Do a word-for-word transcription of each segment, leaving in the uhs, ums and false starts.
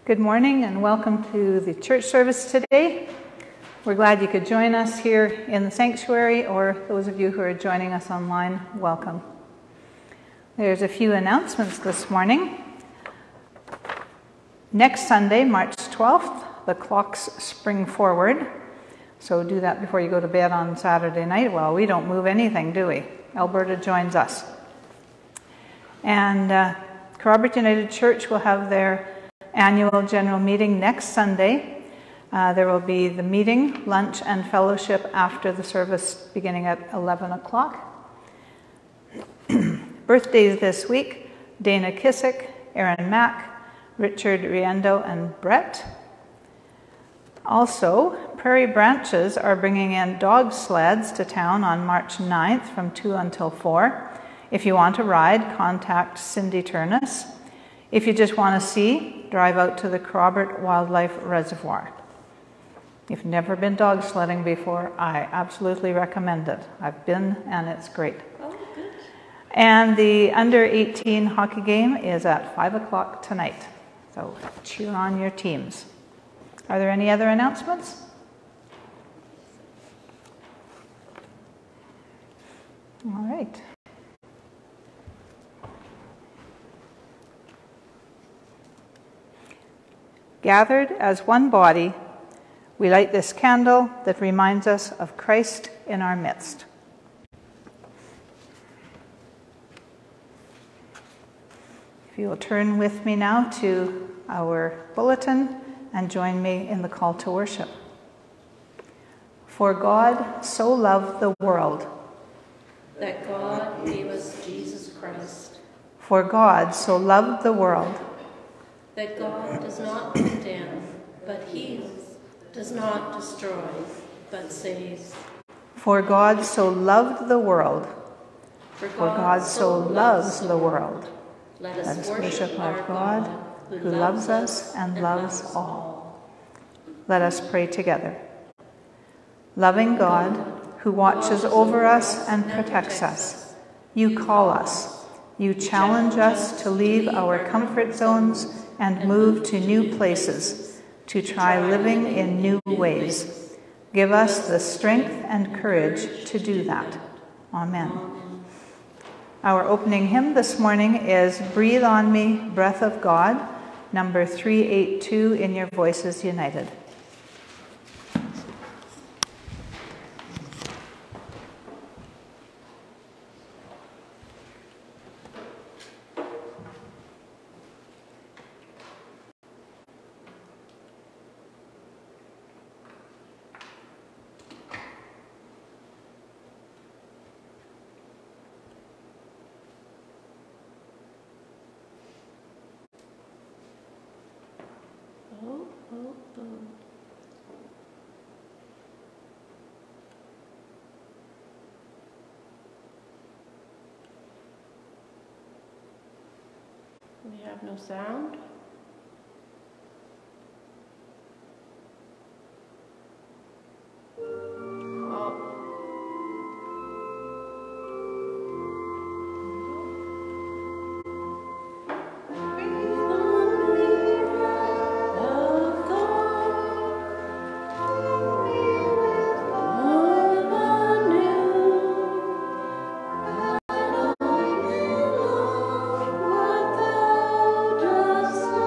Good morning and welcome to the church service today. We're glad you could join us here in the sanctuary, or those of you who are joining us online, welcome. There's a few announcements this morning. Next Sunday, March twelfth, the clocks spring forward. So do that before you go to bed on Saturday night. Well, we don't move anything, do we? Alberta joins us. And uh, Kerrobert United Church will have their annual general meeting next Sunday. Uh, there will be the meeting, lunch, and fellowship after the service beginning at eleven o'clock. Birthdays this week: Dana Kissick, Aaron Mack, Richard Riendo, and Brett. Also, Prairie Branches are bringing in dog sleds to town on March ninth from two until four. If you want to ride, contact Cindy Turnus. If you just want to see, drive out to the Kerrobert Wildlife Reservoir. If you've never been dog sledding before, I absolutely recommend it. I've been and it's great. Oh, good. And the under eighteen hockey game is at five o'clock tonight. So cheer on your teams. Are there any other announcements? All right. Gathered as one body, we light this candle that reminds us of Christ in our midst. If you will turn with me now to our bulletin and join me in the call to worship. For God so loved the world, that God gave us Jesus Christ. For God so loved the world, that God does not condemn, but heals, does not destroy, but saves. For God so loved the world, For God, for God so loves the world. Let us, Let us worship, worship our God, God who loves us and loves all. Let us pray together. Loving God, who watches over us and protects us, you call us, you challenge us to leave our comfort zones and move to new places, to try living in new ways. Give us the strength and courage to do that. Amen. Our opening hymn this morning is Breathe on Me, Breath of God, number three eighty-two in your Voices United. Oh, oh, oh. We have no sound. Oh. Just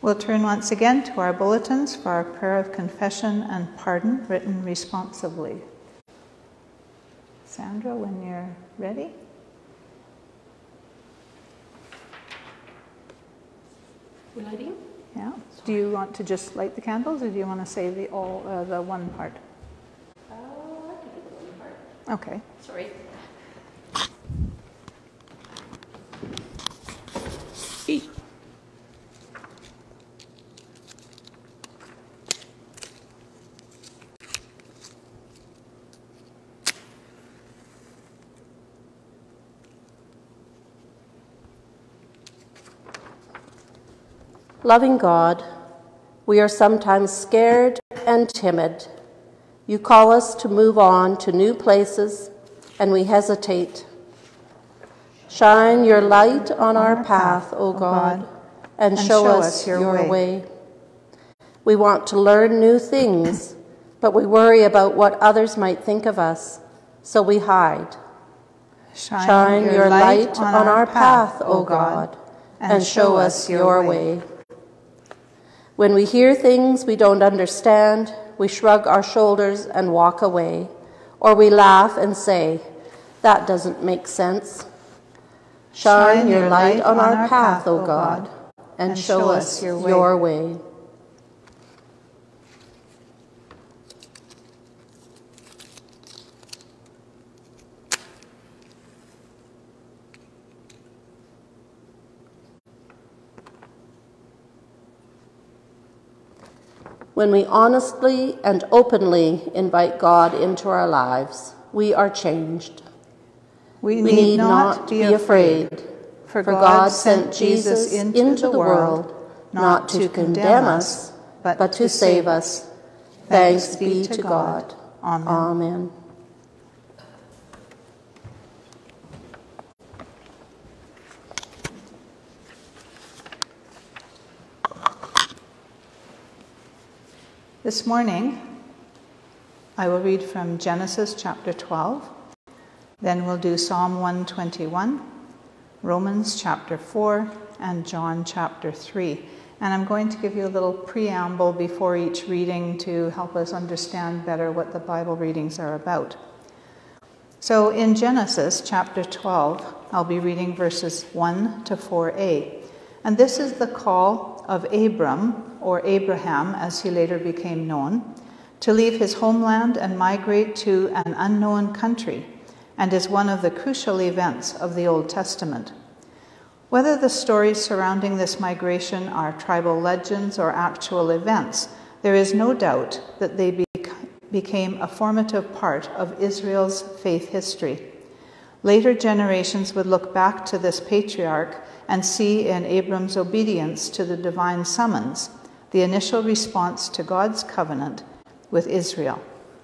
We'll turn once again to our bulletins for our prayer of confession and pardon written responsively. Sandra, when you're ready. We're lighting? Yeah. Do you want to just light the candles, or do you want to say the all uh, the one part? Uh, I can do the one part. Okay. Sorry. Loving God, we are sometimes scared and timid. You call us to move on to new places, and we hesitate. Shine your light on our path, O God, and show us your way. We want to learn new things, but we worry about what others might think of us, so we hide. Shine your light on our path, O God, and show us your way. When we hear things we don't understand, we shrug our shoulders and walk away, or we laugh and say, "That doesn't make sense." Shine your light on our path, O God, and show us your way. When we honestly and openly invite God into our lives, we are changed. We, we need not be afraid, for God sent Jesus into the world not to condemn us, but to save us. Thanks be to God. Amen. Amen. This morning, I will read from Genesis chapter twelve, then we'll do Psalm one twenty-one, Romans chapter four, and John chapter three. And I'm going to give you a little preamble before each reading to help us understand better what the Bible readings are about. So in Genesis chapter twelve, I'll be reading verses one to four a. And this is the call of Abram, or Abraham as he later became known, to leave his homeland and migrate to an unknown country, and is one of the crucial events of the Old Testament. Whether the stories surrounding this migration are tribal legends or actual events, there is no doubt that they be- became a formative part of Israel's faith history. Later generations would look back to this patriarch and see in Abram's obedience to the divine summons the initial response to God's covenant with Israel.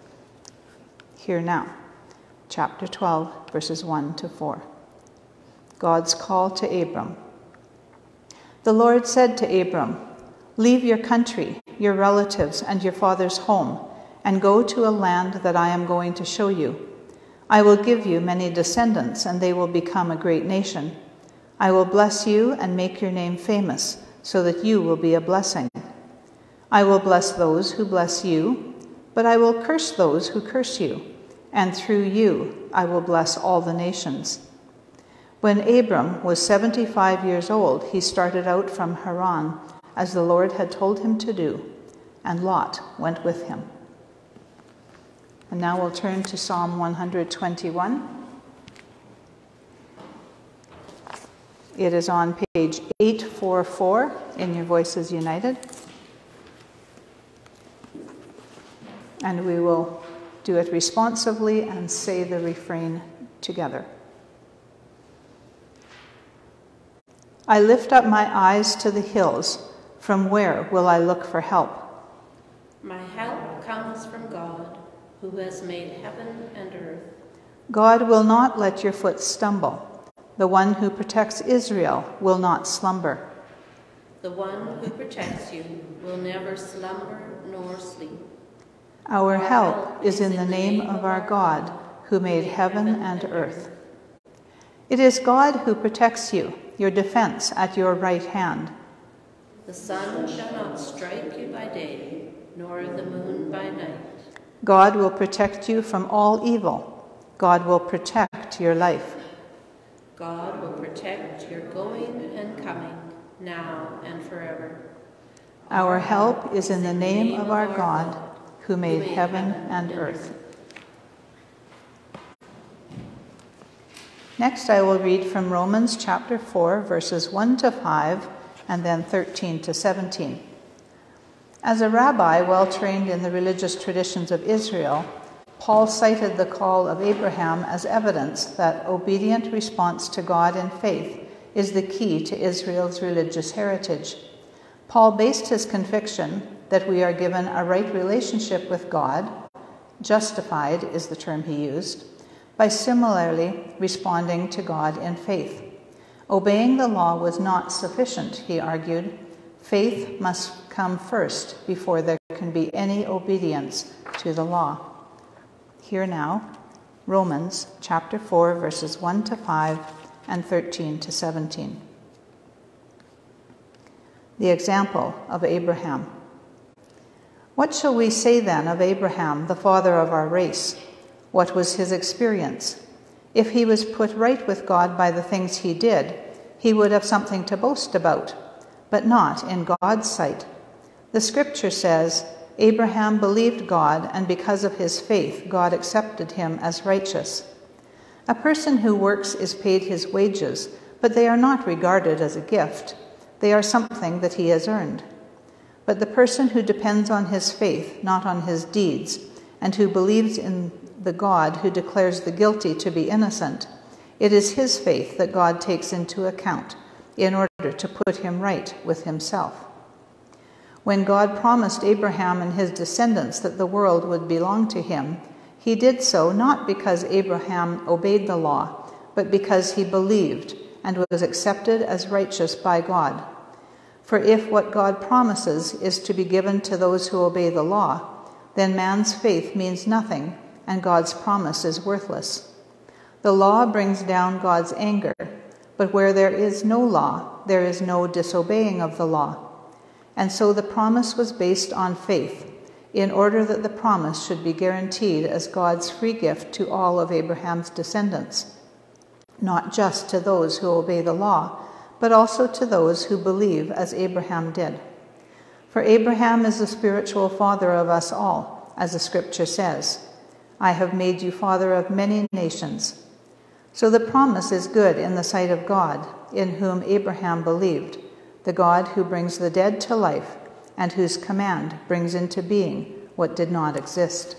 Hear now, chapter twelve, verses one to four. God's call to Abram. The Lord said to Abram, "Leave your country, your relatives, and your father's home, and go to a land that I am going to show you. I will give you many descendants, and they will become a great nation. I will bless you and make your name famous, so that you will be a blessing. I will bless those who bless you, but I will curse those who curse you, and through you I will bless all the nations." When Abram was seventy-five years old, he started out from Haran, as the Lord had told him to do, and Lot went with him. And now we'll turn to Psalm one twenty-one. It is on page eight forty-four in your Voices United. And we will do it responsively and say the refrain together. I lift up my eyes to the hills. From where will I look for help? My help comes from God, who has made heaven and earth. God will not let your foot stumble. The one who protects Israel will not slumber. The one who protects you will never slumber nor sleep. Our help is in the name of our God, who made heaven and earth. It is God who protects you, your defense at your right hand. The sun shall not strike you by day, nor the moon by night. God will protect you from all evil. God will protect your life. God will protect your going and coming, now and forever. Our help is in the name of our God, who made heaven and earth. Next, I will read from Romans chapter four, verses one to five, and then thirteen to seventeen. As a rabbi well trained in the religious traditions of Israel, Paul cited the call of Abraham as evidence that obedient response to God in faith is the key to Israel's religious heritage. Paul based his conviction that we are given a right relationship with God, justified is the term he used, by similarly responding to God in faith. Obeying the law was not sufficient, he argued. Faith must come first before there can be any obedience to the law. Here now, Romans chapter four, verses one to five and thirteen to seventeen. The example of Abraham. What shall we say then of Abraham, the father of our race? What was his experience? If he was put right with God by the things he did, he would have something to boast about, but not in God's sight. The scripture says, Abraham believed God, and because of his faith, God accepted him as righteous. A person who works is paid his wages, but they are not regarded as a gift. They are something that he has earned. But the person who depends on his faith, not on his deeds, and who believes in the God who declares the guilty to be innocent, it is his faith that God takes into account in order to put him right with himself. When God promised Abraham and his descendants that the world would belong to him, he did so not because Abraham obeyed the law, but because he believed and was accepted as righteous by God. For if what God promises is to be given to those who obey the law, then man's faith means nothing, and God's promise is worthless. The law brings down God's anger, but where there is no law, there is no disobeying of the law. And so the promise was based on faith, in order that the promise should be guaranteed as God's free gift to all of Abraham's descendants, not just to those who obey the law, but also to those who believe as Abraham did. For Abraham is the spiritual father of us all, as the scripture says, I have made you father of many nations. So the promise is good in the sight of God, in whom Abraham believed, the God who brings the dead to life, and whose command brings into being what did not exist.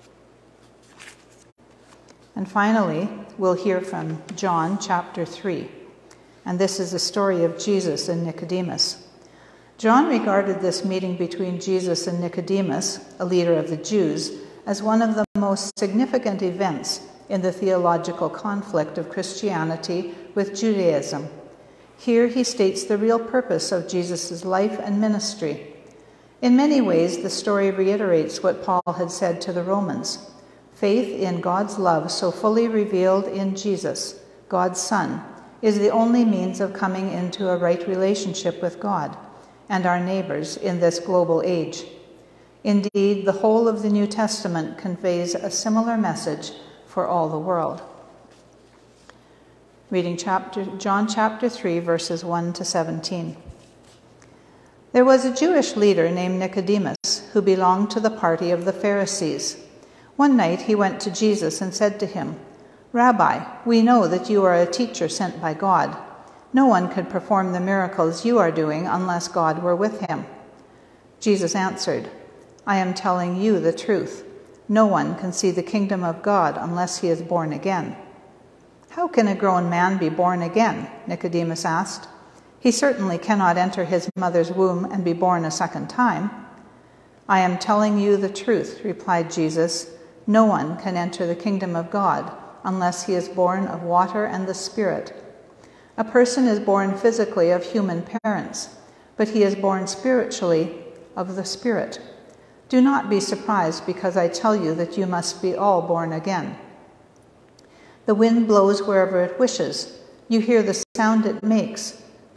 And finally, we'll hear from John chapter three. And this is the story of Jesus and Nicodemus. John regarded this meeting between Jesus and Nicodemus, a leader of the Jews, as one of the most significant events in the theological conflict of Christianity with Judaism. Here he states the real purpose of Jesus' life and ministry. In many ways, the story reiterates what Paul had said to the Romans. Faith in God's love so fully revealed in Jesus, God's Son, is the only means of coming into a right relationship with God and our neighbors in this global age. Indeed, the whole of the New Testament conveys a similar message for all the world. Reading chapter, John chapter three, verses one to seventeen. There was a Jewish leader named Nicodemus who belonged to the party of the Pharisees. One night he went to Jesus and said to him, Rabbi, we know that you are a teacher sent by God. No one could perform the miracles you are doing unless God were with him. Jesus answered, I am telling you the truth. No one can see the kingdom of God unless he is born again. How can a grown man be born again? Nicodemus asked. He certainly cannot enter his mother's womb and be born a second time. I am telling you the truth, replied Jesus. No one can enter the kingdom of God unless he is born of water and the Spirit. A person is born physically of human parents, but he is born spiritually of the Spirit. Do not be surprised because I tell you that you must be all born again. The wind blows wherever it wishes. You hear the sound it makes,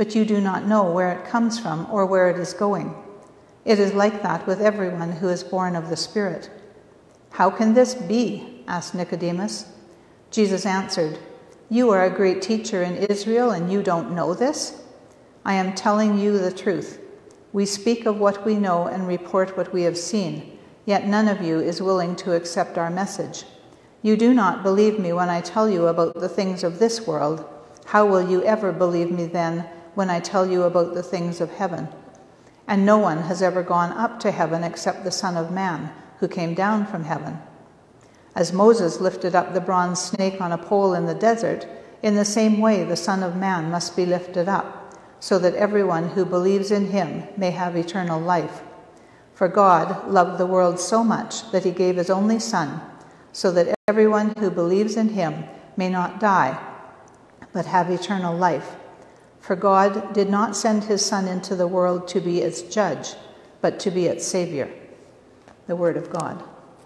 but you do not know where it comes from or where it is going. It is like that with everyone who is born of the Spirit." "How can this be?" asked Nicodemus. Jesus answered, "You are a great teacher in Israel, and you don't know this? I am telling you the truth. We speak of what we know and report what we have seen, yet none of you is willing to accept our message. You do not believe me when I tell you about the things of this world. How will you ever believe me then when I tell you about the things of heaven? And no one has ever gone up to heaven except the Son of Man, who came down from heaven. As Moses lifted up the bronze snake on a pole in the desert, in the same way the Son of Man must be lifted up, so that everyone who believes in him may have eternal life. For God loved the world so much that he gave his only Son, so that everyone who believes in him may not die, but have eternal life. For God did not send his Son into the world to be its judge, but to be its Savior." The Word of God.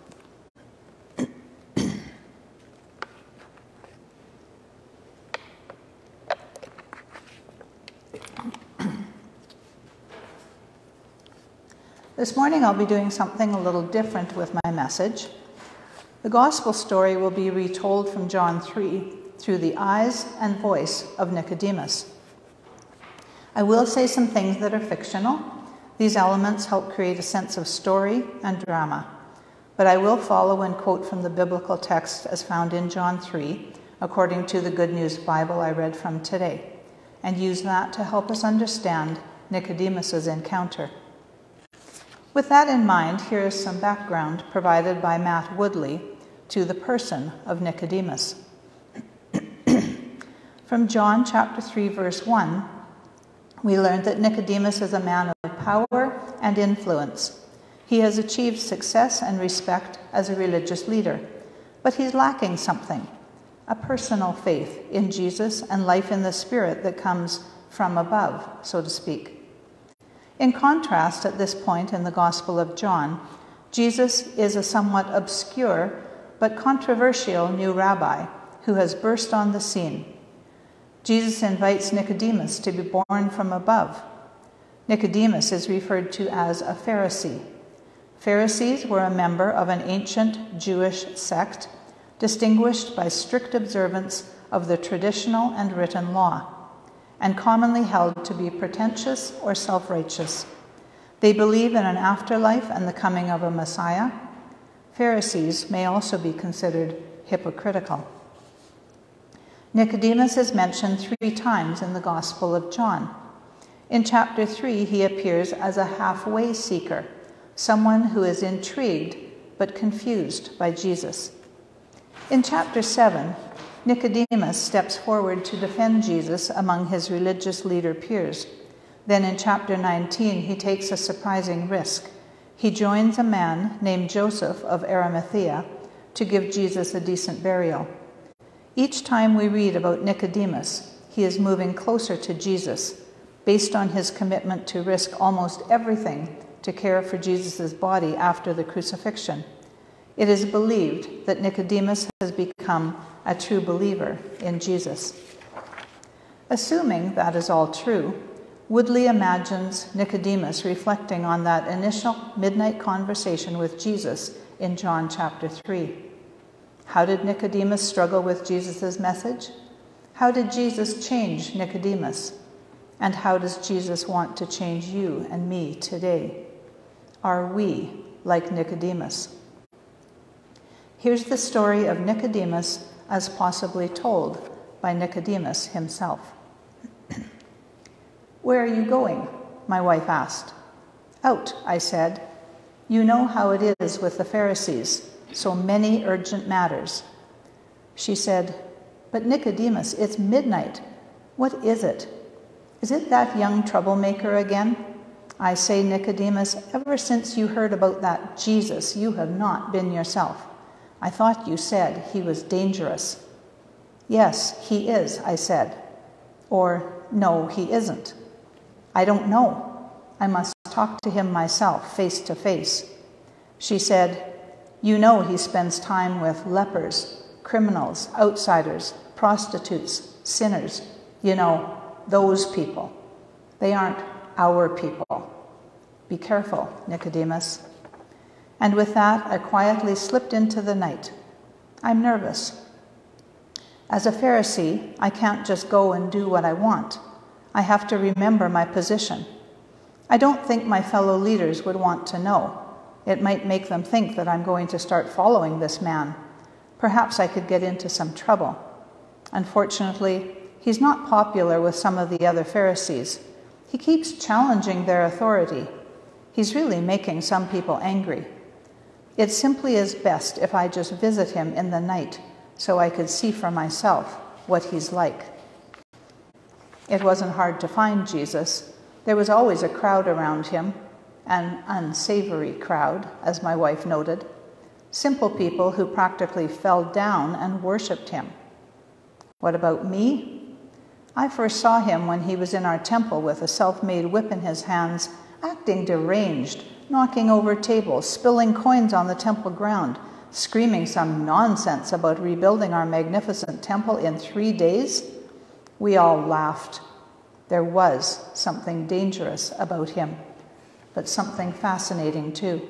This morning I'll be doing something a little different with my message. The gospel story will be retold from John three through the eyes and voice of Nicodemus. I will say some things that are fictional. These elements help create a sense of story and drama. But I will follow and quote from the biblical text as found in John three, according to the Good News Bible I read from today, and use that to help us understand Nicodemus's encounter. With that in mind, here is some background provided by Matt Woodley to the person of Nicodemus. From John chapter three, verse one, we learned that Nicodemus is a man of power and influence. He has achieved success and respect as a religious leader, but he's lacking something, a personal faith in Jesus and life in the Spirit that comes from above, so to speak. In contrast, at this point in the Gospel of John, Jesus is a somewhat obscure but controversial new rabbi who has burst on the scene. Jesus invites Nicodemus to be born from above. Nicodemus is referred to as a Pharisee. Pharisees were a member of an ancient Jewish sect distinguished by strict observance of the traditional and written law, and commonly held to be pretentious or self-righteous. They believe in an afterlife and the coming of a Messiah. Pharisees may also be considered hypocritical. Nicodemus is mentioned three times in the Gospel of John. In chapter three, he appears as a halfway seeker, someone who is intrigued but confused by Jesus. In chapter seven, Nicodemus steps forward to defend Jesus among his religious leader peers. Then in chapter nineteen, he takes a surprising risk. He joins a man named Joseph of Arimathea to give Jesus a decent burial. Each time we read about Nicodemus, he is moving closer to Jesus, based on his commitment to risk almost everything to care for Jesus' body after the crucifixion. It is believed that Nicodemus has become a true believer in Jesus. Assuming that is all true, Woodley imagines Nicodemus reflecting on that initial midnight conversation with Jesus in John chapter three. How did Nicodemus struggle with Jesus' message? How did Jesus change Nicodemus? And how does Jesus want to change you and me today? Are we like Nicodemus? Here's the story of Nicodemus as possibly told by Nicodemus himself. "Where are you going?" my wife asked. "Out," I said. "You know how it is with the Pharisees, so many urgent matters." She said, "But Nicodemus, it's midnight. What is it? Is it that young troublemaker again? I say, Nicodemus, ever since you heard about that Jesus, you have not been yourself. I thought you said he was dangerous." "Yes, he is," I said. Or, "No, he isn't." "I don't know. I must talk to him myself, face to face." She said, "You know he spends time with lepers, criminals, outsiders, prostitutes, sinners. You know, those people." They aren't our people. Be careful, Nicodemus. And with that, I quietly slipped into the night. I'm nervous. As a Pharisee, I can't just go and do what I want. I have to remember my position. I don't think my fellow leaders would want to know. It might make them think that I'm going to start following this man. Perhaps I could get into some trouble. Unfortunately, he's not popular with some of the other Pharisees. He keeps challenging their authority. He's really making some people angry. It simply is best if I just visit him in the night so I could see for myself what he's like. It wasn't hard to find Jesus. There was always a crowd around him, an unsavory crowd, as my wife noted. Simple people who practically fell down and worshipped him. What about me? I first saw him when he was in our temple with a self-made whip in his hands, acting deranged, knocking over tables, spilling coins on the temple ground, screaming some nonsense about rebuilding our magnificent temple in three days. We all laughed. There was something dangerous about him, but something fascinating too.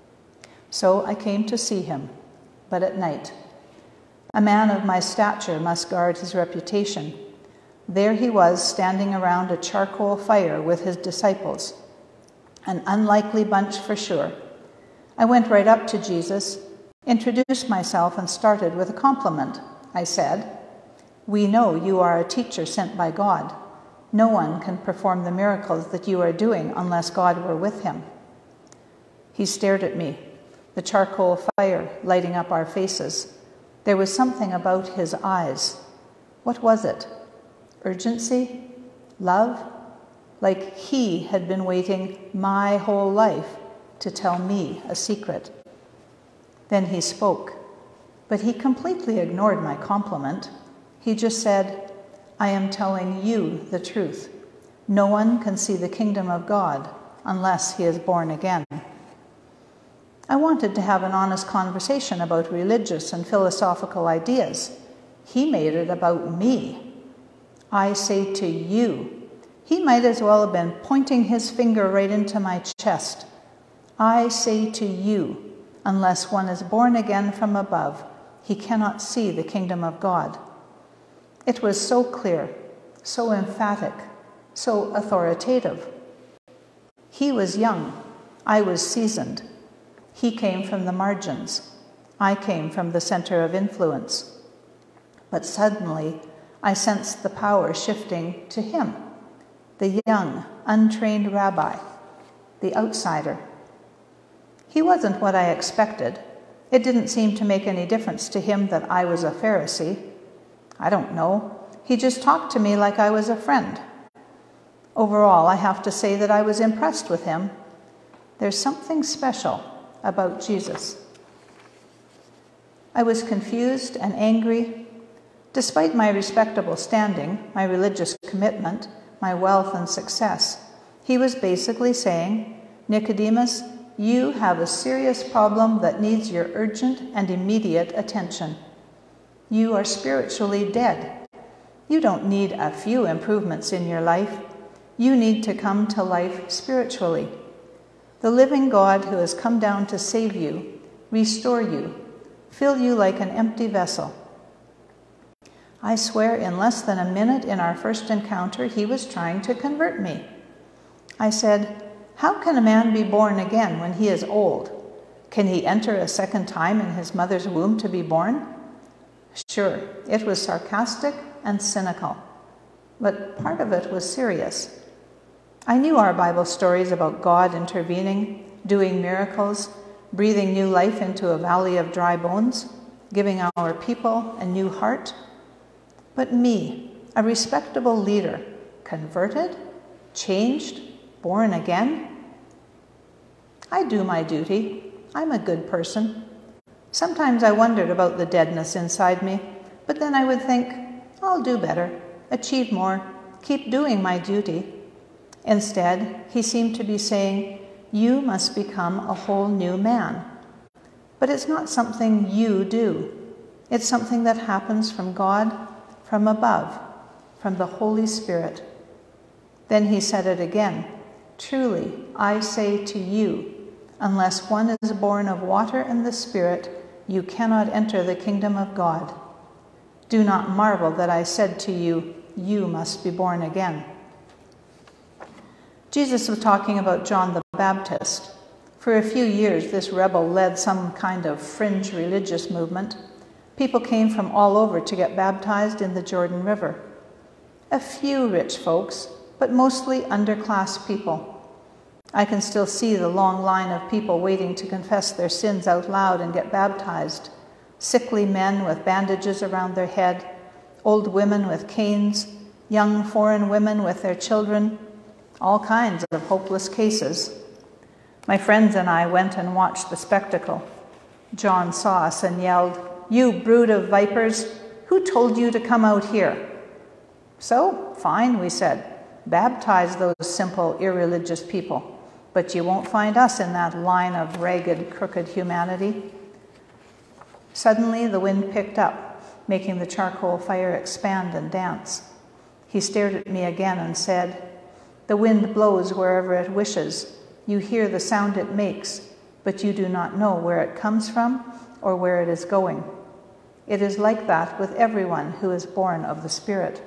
So I came to see him, but at night. A man of my stature must guard his reputation. There he was, standing around a charcoal fire with his disciples. An unlikely bunch for sure. I went right up to Jesus, introduced myself, and started with a compliment. I said, "We know you are a teacher sent by God. No one can perform the miracles that you are doing unless God were with him." He stared at me, the charcoal fire lighting up our faces. There was something about his eyes. What was it? Urgency? Love? Like he had been waiting my whole life to tell me a secret. Then he spoke, but he completely ignored my compliment. He just said, "I am telling you the truth. No one can see the kingdom of God unless he is born again." I wanted to have an honest conversation about religious and philosophical ideas. He made it about me. I say to you. He might as well have been pointing his finger right into my chest. I say to you, unless one is born again from above, he cannot see the kingdom of God. It was so clear, so emphatic, so authoritative. He was young. I was seasoned. He came from the margins. I came from the center of influence. But suddenly, I sensed the power shifting to him, the young, untrained rabbi, the outsider. He wasn't what I expected. It didn't seem to make any difference to him that I was a Pharisee. I don't know. He just talked to me like I was a friend. Overall, I have to say that I was impressed with him. There's something special about Jesus. I was confused and angry. Despite my respectable standing, my religious commitment, my wealth and success, he was basically saying, "Nicodemus, you have a serious problem that needs your urgent and immediate attention. You are spiritually dead. You don't need a few improvements in your life. You need to come to life spiritually. The living God who has come down to save you, restore you, fill you like an empty vessel." I swear in less than a minute in our first encounter, he was trying to convert me. I said, "How can a man be born again when he is old? Can he enter a second time in his mother's womb to be born?" Sure, it was sarcastic and cynical, but part of it was serious. I knew our Bible stories about God intervening, doing miracles, breathing new life into a valley of dry bones, giving our people a new heart. But me, a respectable leader, converted, changed, born again? I do my duty. I'm a good person. Sometimes I wondered about the deadness inside me, but then I would think, I'll do better, achieve more, keep doing my duty. Instead, he seemed to be saying, you must become a whole new man. But it's not something you do. It's something that happens from God, from above, from the Holy Spirit. Then he said it again, "Truly, I say to you, unless one is born of water and the Spirit, you cannot enter the kingdom of God. Do not marvel that I said to you, you must be born again." Jesus was talking about John the Baptist. For a few years, this rebel led some kind of fringe religious movement. People came from all over to get baptized in the Jordan River. A few rich folks, but mostly underclass people. I can still see the long line of people waiting to confess their sins out loud and get baptized. Sickly men with bandages around their head, old women with canes, young foreign women with their children, all kinds of hopeless cases. My friends and I went and watched the spectacle. John saw us and yelled, "You brood of vipers, who told you to come out here?" "So, fine," we said, "baptize those simple, irreligious people. But you won't find us in that line of ragged, crooked humanity." Suddenly, the wind picked up, making the charcoal fire expand and dance. He stared at me again and said, "The wind blows wherever it wishes. You hear the sound it makes, but you do not know where it comes from or where it is going. It is like that with everyone who is born of the Spirit."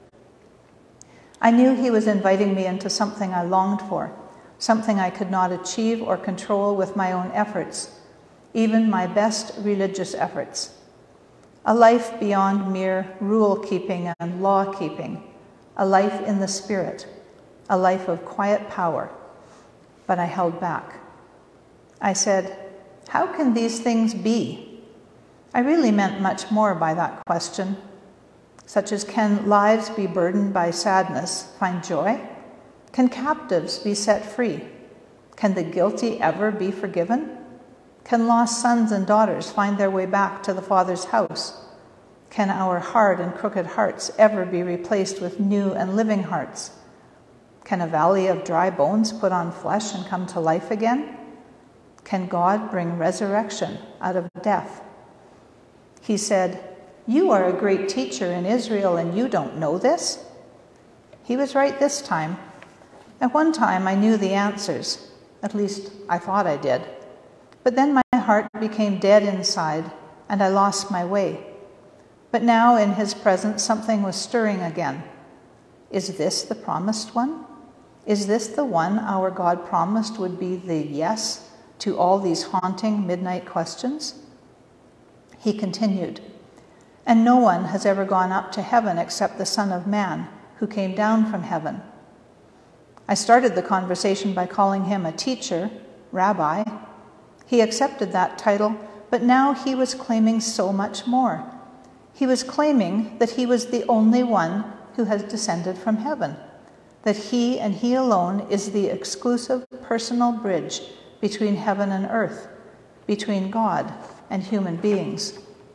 I knew he was inviting me into something I longed for, something I could not achieve or control with my own efforts, even my best religious efforts. A life beyond mere rule-keeping and law-keeping, a life in the Spirit, a life of quiet power. But I held back. I said, "How can these things be?" I really meant much more by that question, such as, can lives be burdened by sadness find joy? Can captives be set free? Can the guilty ever be forgiven? Can lost sons and daughters find their way back to the Father's house? Can our hard and crooked hearts ever be replaced with new and living hearts? Can a valley of dry bones put on flesh and come to life again? Can God bring resurrection out of death? He said, "You are a great teacher in Israel and you don't know this?" He was right this time. At one time I knew the answers, at least I thought I did. But then my heart became dead inside and I lost my way. But now in his presence something was stirring again. Is this the promised one? Is this the one our God promised would be the yes to all these haunting midnight questions? He continued, "And no one has ever gone up to heaven except the Son of Man, who came down from heaven." I started the conversation by calling him a teacher, rabbi. He accepted that title, but now he was claiming so much more. He was claiming that he was the only one who has descended from heaven, that he and he alone is the exclusive personal bridge between heaven and earth, between God and human beings.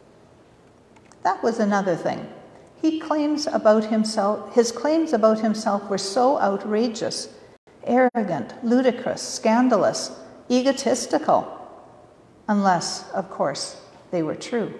That was another thing. He claims about himself, his claims about himself were so outrageous, arrogant, ludicrous, scandalous, egotistical, unless, of course, they were true.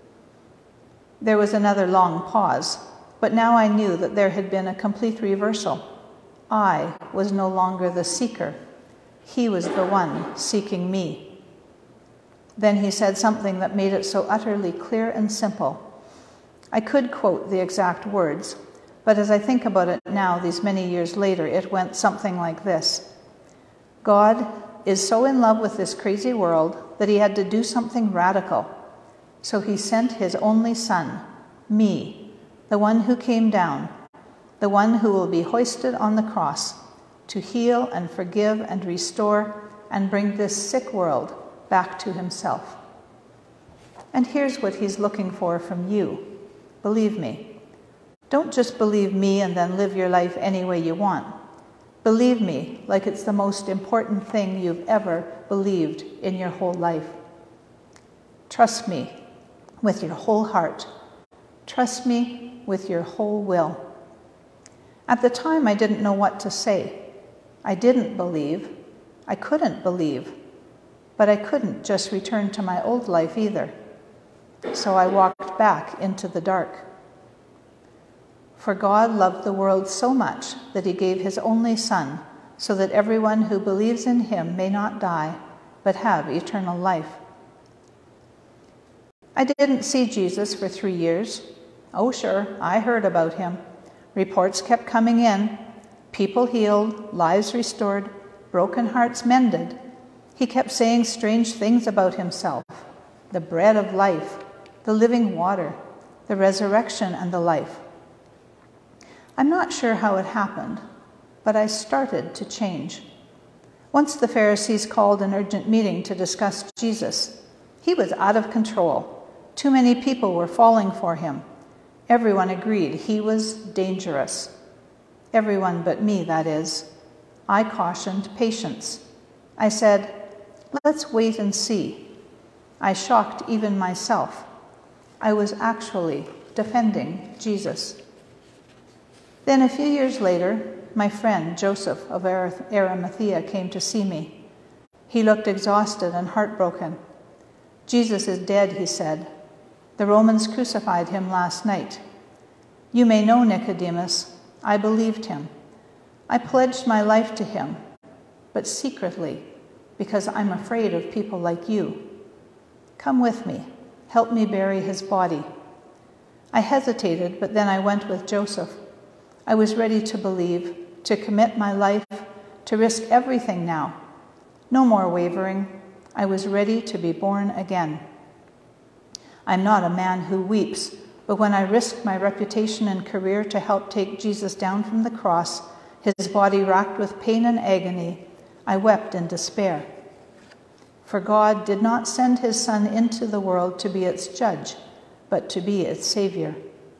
There was another long pause, but now I knew that there had been a complete reversal. I was no longer the seeker. He was the one seeking me. Then he said something that made it so utterly clear and simple. I could quote the exact words, but as I think about it now, these many years later, it went something like this. God is so in love with this crazy world that he had to do something radical. So he sent his only son, me, the one who came down, the one who will be hoisted on the cross, to heal and forgive and restore and bring this sick world back to himself. And here's what he's looking for from you. Believe me. Don't just believe me and then live your life any way you want. Believe me like it's the most important thing you've ever believed in your whole life. Trust me with your whole heart. Trust me with your whole will. At the time, I didn't know what to say. I didn't believe. I couldn't believe. But I couldn't just return to my old life either. So I walked back into the dark. For God loved the world so much that he gave his only Son, so that everyone who believes in him may not die, but have eternal life. I didn't see Jesus for three years. Oh, sure, I heard about him. Reports kept coming in. People healed, lives restored, broken hearts mended. He kept saying strange things about himself. The bread of life, the living water, the resurrection and the life. I'm not sure how it happened, but I started to change. Once the Pharisees called an urgent meeting to discuss Jesus. He was out of control. Too many people were falling for him. Everyone agreed he was dangerous. Everyone but me, that is. I cautioned patience. I said, let's wait and see. I shocked even myself. I was actually defending Jesus. Then a few years later, my friend Joseph of Arimathea came to see me. He looked exhausted and heartbroken. Jesus is dead, he said. The Romans crucified him last night. You may know Nicodemus. I believed him. I pledged my life to him, but secretly, because I'm afraid of people like you. Come with me. Help me bury his body. I hesitated, but then I went with Joseph. I was ready to believe, to commit my life, to risk everything now. No more wavering. I was ready to be born again. I'm not a man who weeps, but when I risked my reputation and career to help take Jesus down from the cross, his body racked with pain and agony, I wept in despair. For God did not send his Son into the world to be its judge, but to be its Savior.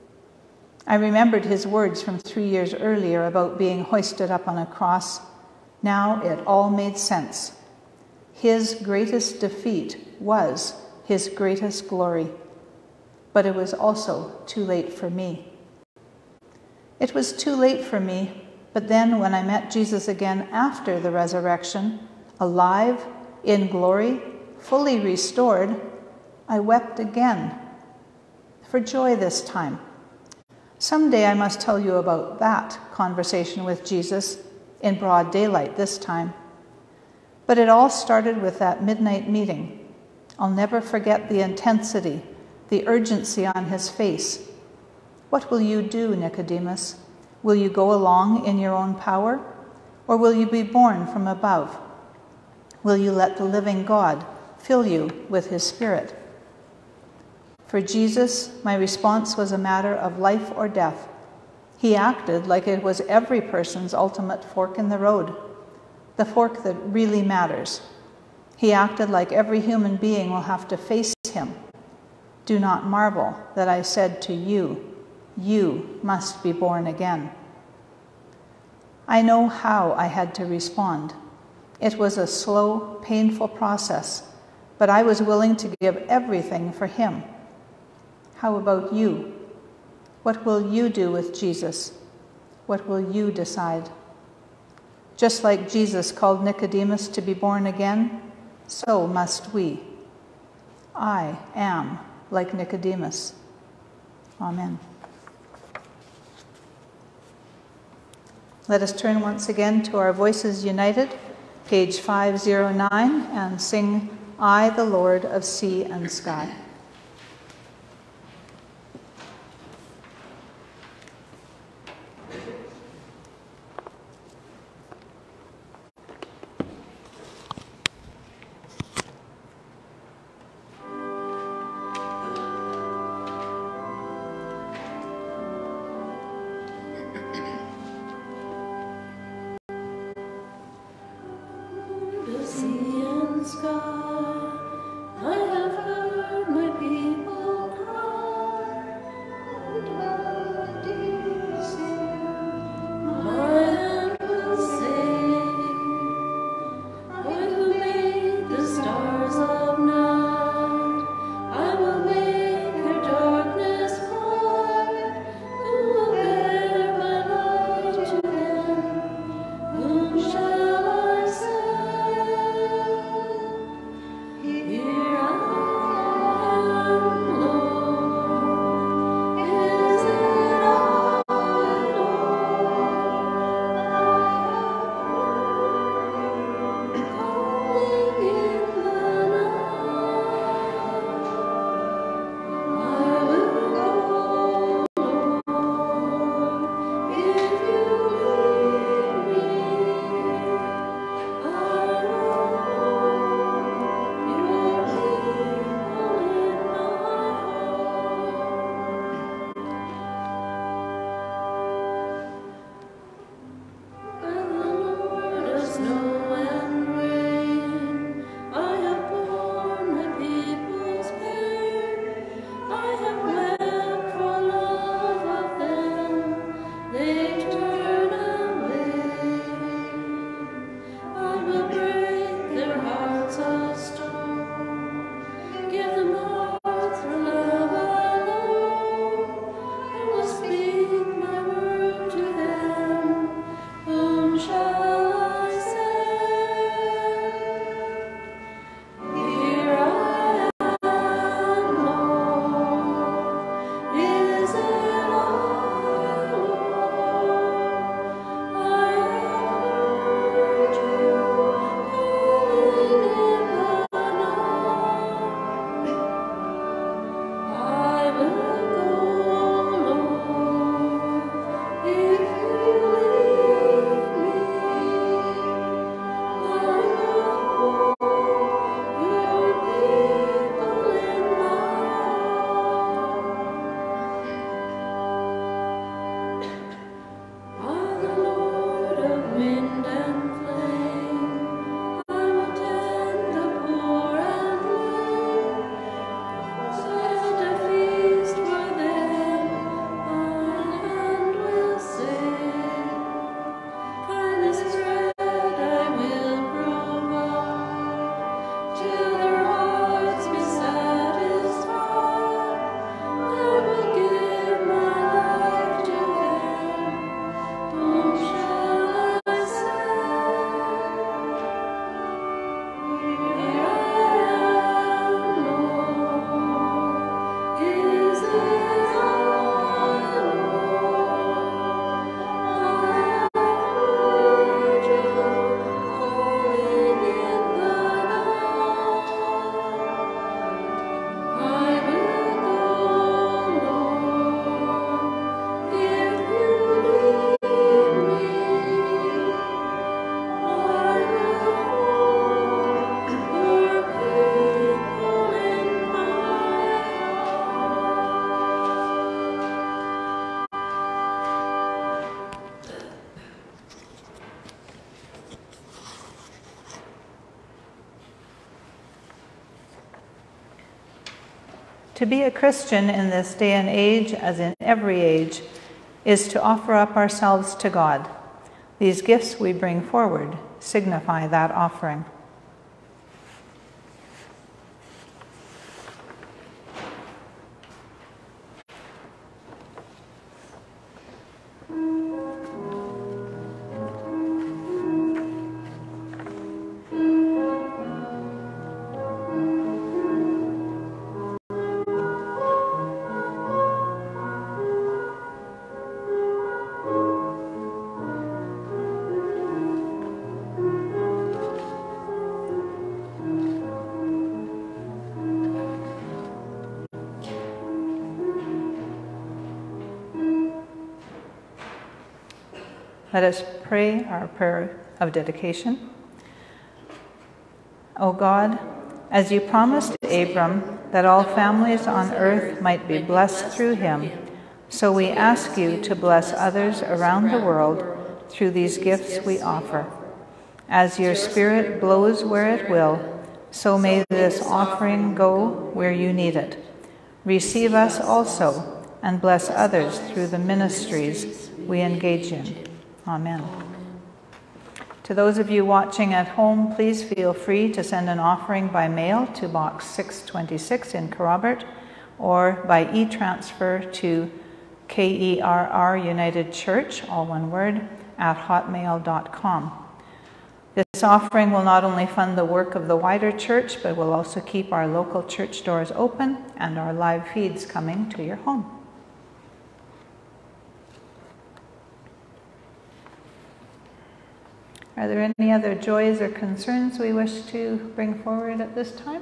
I remembered his words from three years earlier about being hoisted up on a cross. Now it all made sense. His greatest defeat was his greatest glory. But it was also too late for me. It was too late for me, but then when I met Jesus again after the resurrection, alive, in glory, fully restored, I wept again, for joy this time. Someday I must tell you about that conversation with Jesus, in broad daylight this time. But it all started with that midnight meeting. I'll never forget the intensity, the urgency on his face. What will you do, Nicodemus? Will you go along in your own power, or will you be born from above? Will you let the living God fill you with his Spirit? For Jesus, my response was a matter of life or death. He acted like it was every person's ultimate fork in the road, the fork that really matters. He acted like every human being will have to face him. Do not marvel that I said to you, you must be born again. I know how I had to respond. It was a slow, painful process, but I was willing to give everything for him. How about you? What will you do with Jesus? What will you decide? Just like Jesus called Nicodemus to be born again, so must we. I am like Nicodemus. Amen. Let us turn once again to our Voices United, page five oh nine, and sing, I, the Lord of Sea and Sky. Sea and sky, I have heard my To be a Christian in this day and age, as in every age, is to offer up ourselves to God. These gifts we bring forward signify that offering. Let us pray our prayer of dedication. O God, as you promised Abram that all families on earth might be blessed through him, so we ask you to bless others around the world through these gifts we offer. As your Spirit blows where it will, so may this offering go where you need it. Receive us also and bless others through the ministries we engage in. Amen. To those of you watching at home, please feel free to send an offering by mail to Box six twenty-six in Kerrobert or by e-transfer to K E R R United Church, all one word, at hotmail dot com. This offering will not only fund the work of the wider church, but will also keep our local church doors open and our live feeds coming to your home. Are there any other joys or concerns we wish to bring forward at this time?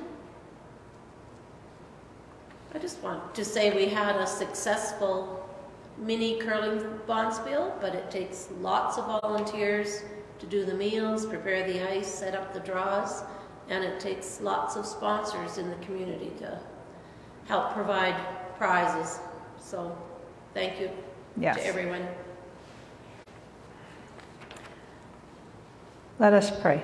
I just want to say we had a successful mini curling bonspiel, but it takes lots of volunteers to do the meals, prepare the ice, set up the draws, and it takes lots of sponsors in the community to help provide prizes. So thank you yes. to everyone. Let us pray.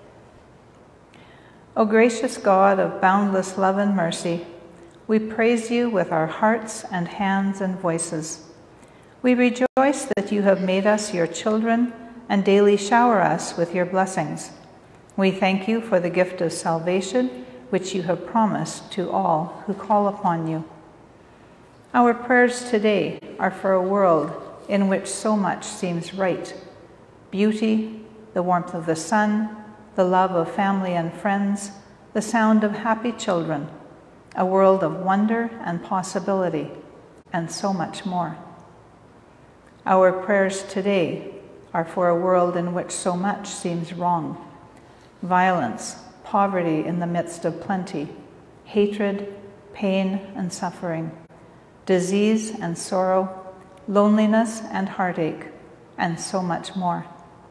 O gracious God of boundless love and mercy, we praise you with our hearts and hands and voices. We rejoice that you have made us your children and daily shower us with your blessings. We thank you for the gift of salvation, which you have promised to all who call upon you. Our prayers today are for a world in which so much seems right: beauty, the warmth of the sun, the love of family and friends, the sound of happy children, a world of wonder and possibility, and so much more. Our prayers today are for a world in which so much seems wrong: violence, poverty in the midst of plenty, hatred, pain and suffering, disease and sorrow, loneliness and heartache, and so much more.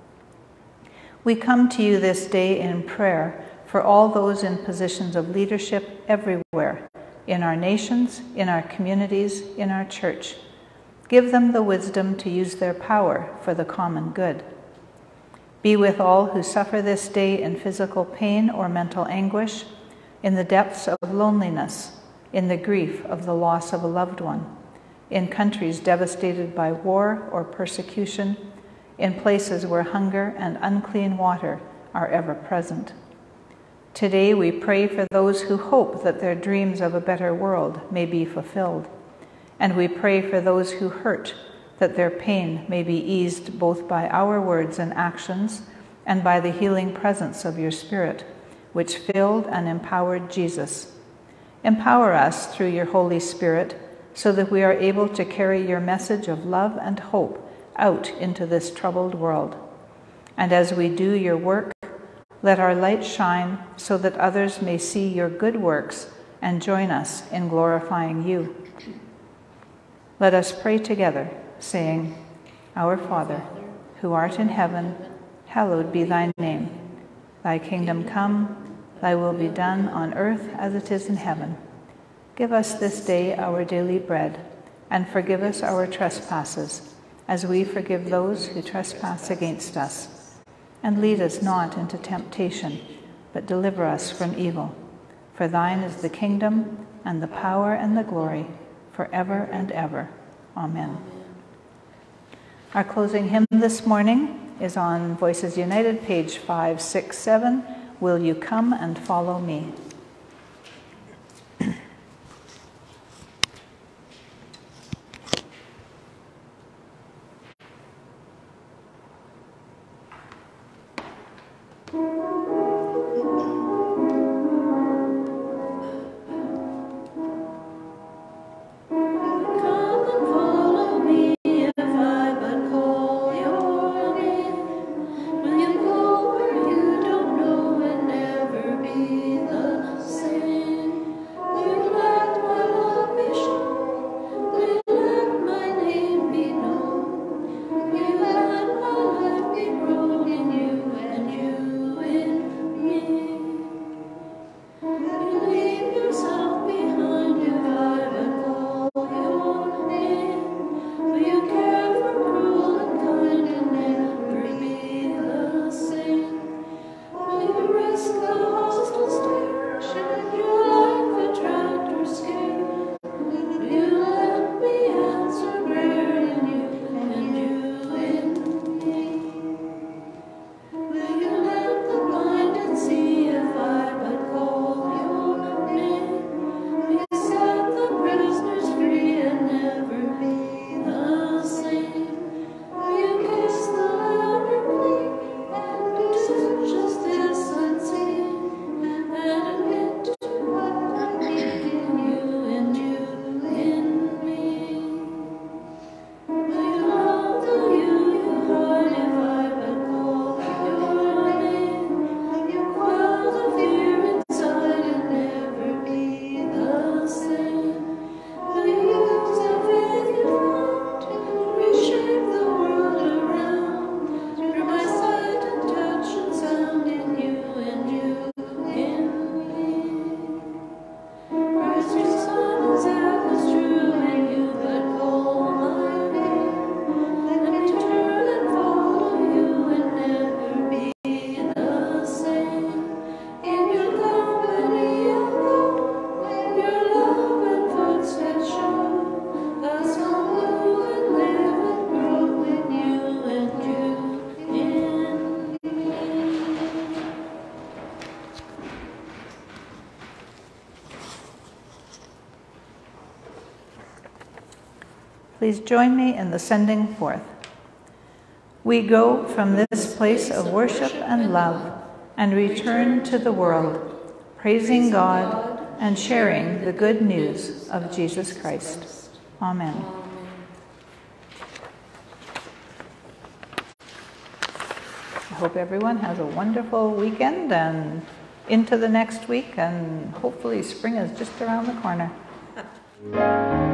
We come to you this day in prayer for all those in positions of leadership everywhere, in our nations, in our communities, in our church. Give them the wisdom to use their power for the common good. Be with all who suffer this day in physical pain or mental anguish, in the depths of loneliness, in the grief of the loss of a loved one, in countries devastated by war or persecution, in places where hunger and unclean water are ever present. Today we pray for those who hope that their dreams of a better world may be fulfilled, and we pray for those who hurt that their pain may be eased both by our words and actions and by the healing presence of your Spirit, which filled and empowered Jesus. Empower us through your Holy Spirit so that we are able to carry your message of love and hope out into this troubled world. And as we do your work, let our light shine so that others may see your good works and join us in glorifying you. Let us pray together, saying, Our Father, who art in heaven, hallowed be thy name. Thy kingdom come, thy will be done on earth as it is in heaven. Give us this day our daily bread, and forgive us our trespasses, as we forgive those who trespass against us. And lead us not into temptation, but deliver us from evil. For thine is the kingdom, and the power and the glory, forever and ever. Amen. Our closing hymn this morning is on Voices United, page five six seven, Will You Come and Follow Me? Please join me in the sending forth. We go from this place of worship and love and return to the world, praising God and sharing the good news of Jesus Christ. Amen. I hope everyone has a wonderful weekend and into the next week, and hopefully spring is just around the corner.